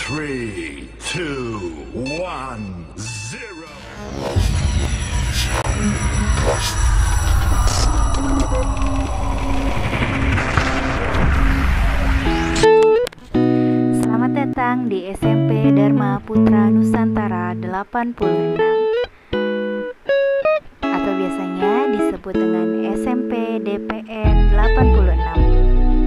3, 2, 1, 0. Selamat datang di SMP Dharma Putra Nusantara 86 atau biasanya disebut dengan SMP DPN 86.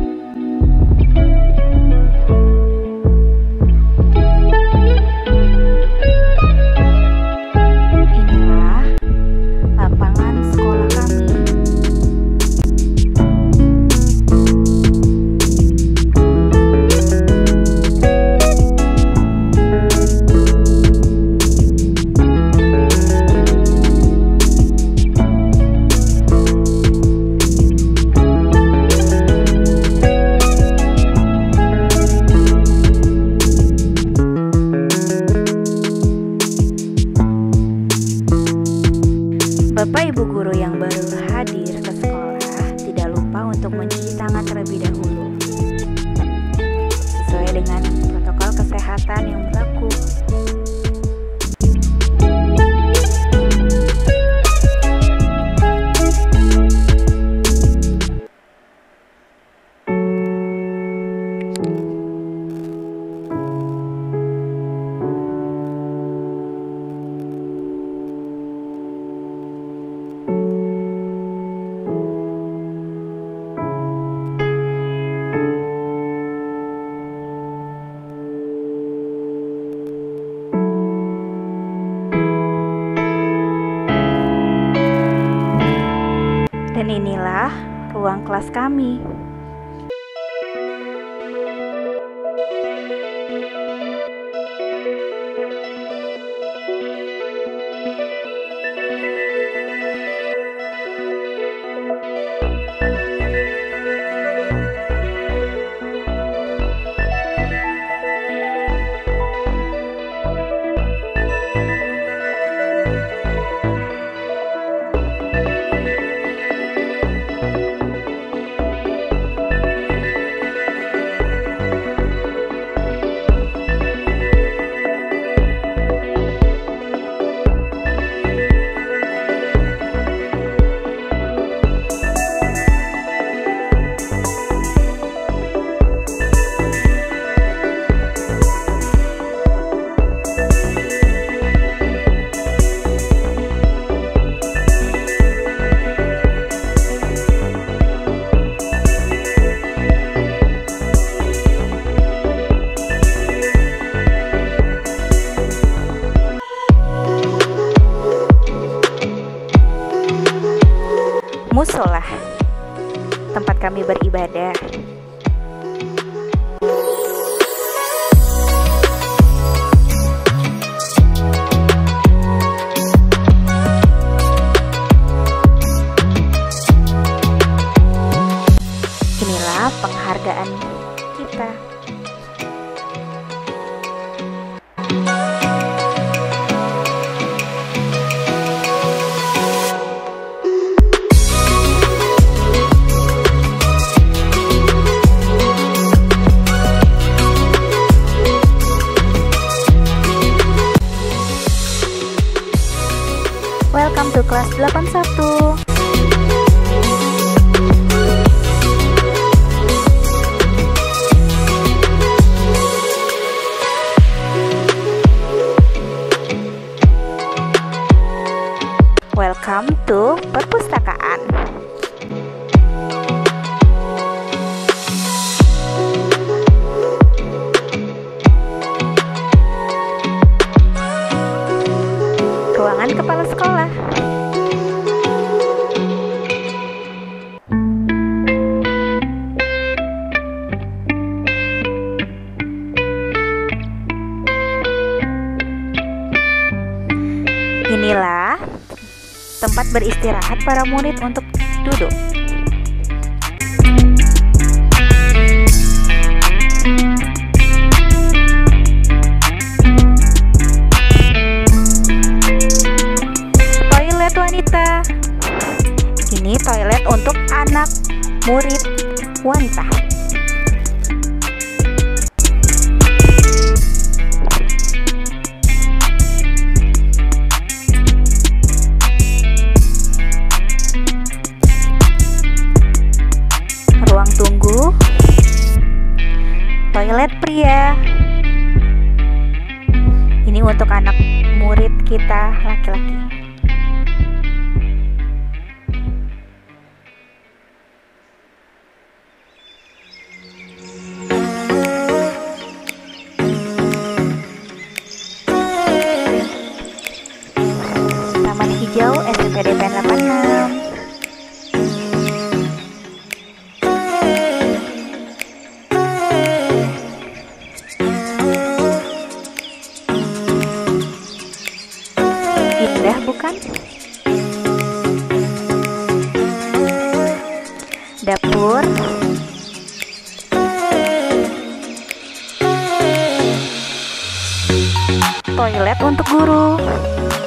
Bapak Ibu guru yang baru hadir ke sekolah, tidak lupa untuk mencuci tangan terlebih dahulu sesuai dengan protokol kesehatan yang berlaku. Dan inilah ruang kelas kami. Musola, tempat kami beribadah. Inilah penghargaan kita. Welcome to kelas 81. Welcome to perpustakaan. Ruangan kepala sekolah. Inilah tempat beristirahat para murid untuk duduk. Toilet wanita. Ini toilet untuk anak murid wanita. ya. Ini untuk anak murid kita laki-laki. Taman Hijau SMP DPN 86. Indah bukan? Dapur, toilet untuk guru.